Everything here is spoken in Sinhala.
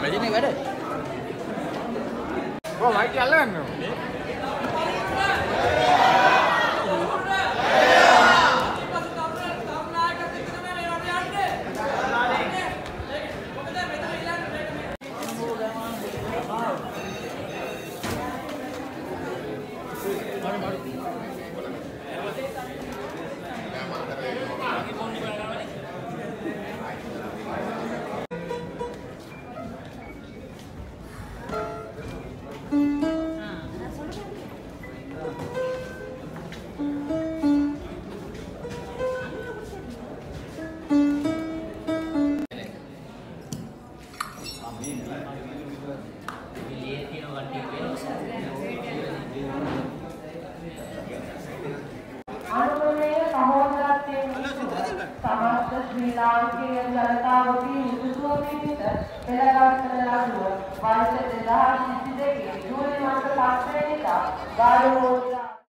රජිනේ වැඩ. ඔව් මයික් අල්ලගන්න ඕනේ. समस्त श्री लांकीय जनतावती हिंदुत्वविहित පෙළගස්වන ලකුව වර්ෂ 2022 ජූලි මාස 5 වෙනිදා ගාල්ලෝලා